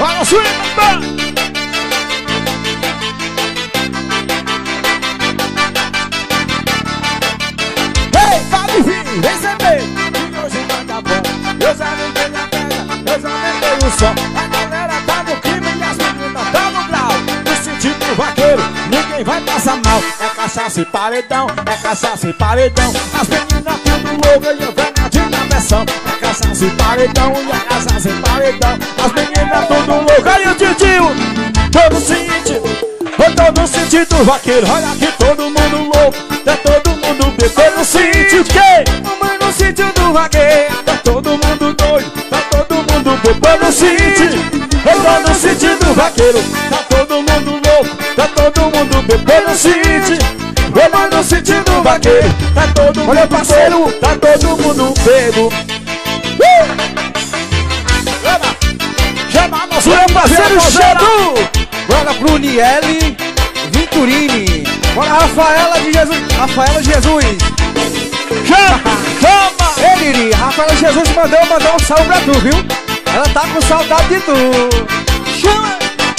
Fala, swing! Ei, vale vir, vem saber que hoje vai dar bom. Eu já levei a pedra, eu já levei o som. A galera tá no clima e as meninas tá no grau. No sentido vaqueiro, ninguém vai passar mal. É cachaça e paredão, é cachaça e paredão. As meninas tudo loucas e eu venho de navegação. É cachaça e paredão, e é cachaça e paredão. As meninas tudo loucas e o titio todo sentido vaqueiro. Olha aqui todo mundo louco, tá todo mundo bebendo no sítio. Mamãe no sítio do vaqueiro, tá todo mundo doido, tá todo mundo bebendo no sítio. Eu tô no sítio do vaqueiro, tá todo mundo louco, tá todo mundo bebendo no sítio. Eu tô no sítio do vaqueiro, tá todo mundo olha parceiro, tá todo mundo bebo. Chama nosso parceiro Xedu. Bora pro Niele Vinturini. Bora Rafaela de Jesus. Rafaela Jesus. Chama! Ei, Rafaela Jesus mandou um salve pra tu, viu? Ela tá com saudade de tu. Chama!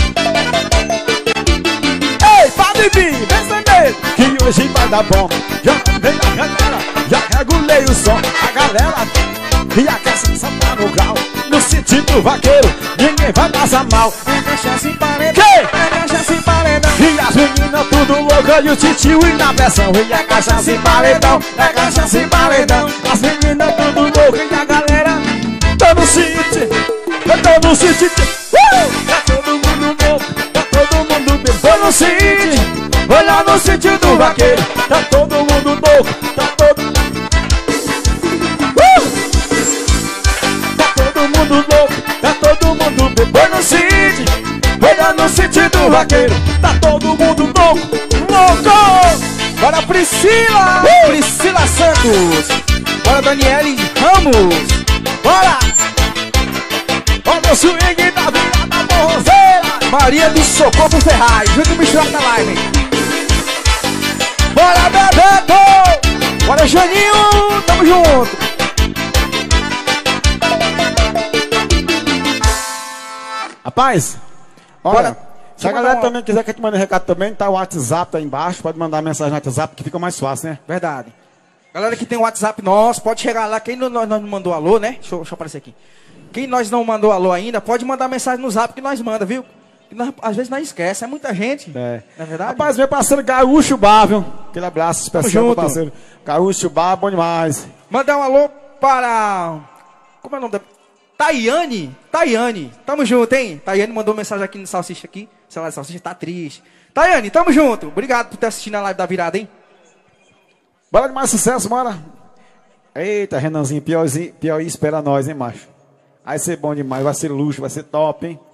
Ei, Padre B, vem que hoje vai dar bom. Já vem a galera, já regulei o som. A galera e a cachaça tá no grau. No sentido vaqueiro, ninguém vai passar mal. É cachaça e paredão, é cachaça e paredão. E as meninas tudo louca e o titio e na pressão. E a cachaça e paredão, é cachaça e paredão. As meninas tudo louca e a galera tá no sítio, tá no sítio. Tá todo mundo louco, tá todo mundo bebendo no sítio. Olha no sítio do vaqueiro, tá todo mundo louco, tá todo mundo louco, tá todo mundo bebendo no sítio. Olha no sítio do vaqueiro, tá todo mundo louco, louco. Bora Priscila, Priscila Santos. Bora Daniele Ramos. Bora! Olha o swing da virada forrozeira. Maria do Socorro Ferraz, junto misturado na live. Bora Bebeto! Bora Janinho, tamo junto. Rapaz, olha, bora, se a galera também quiser que a gente mande recado também, tá o WhatsApp aí embaixo, pode mandar mensagem no WhatsApp que fica mais fácil, né? Verdade. Galera que tem o WhatsApp nosso, pode chegar lá. Quem nós não mandou alô, né? Deixa eu aparecer aqui. Quem nós não mandou alô ainda, pode mandar mensagem no Zap que nós manda, viu? Nós, às vezes nós esquece, é muita gente. É. Não é verdade? Rapaz, meu parceiro Gaúcho Bar, viu? Aquele abraço especial junto. pro parceiro. Gaúcho Bar, bom demais. Mandar um alô para... Como é o nome da... Tayane, tamo junto, hein? Tayane mandou mensagem aqui no Salsicha aqui. Celular de Salsicha tá triste. Tayane, tamo junto. Obrigado por ter assistido a live da virada, hein? Bora de mais sucesso, bora. Eita, Renanzinho, Piauí espera nós, hein, macho? Vai ser bom demais, vai ser luxo, vai ser top, hein?